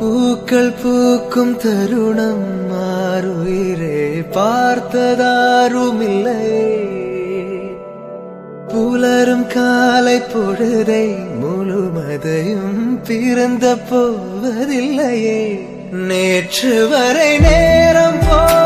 பூக்கள் பூக்கும் தருணம் மாறுயிரே பார்த்ததாருமில்லை. புலரும் காலை பொழுதை முழுமதையும் பிறந்த போவதில்லையே. நேற்று வரை நேரம் போ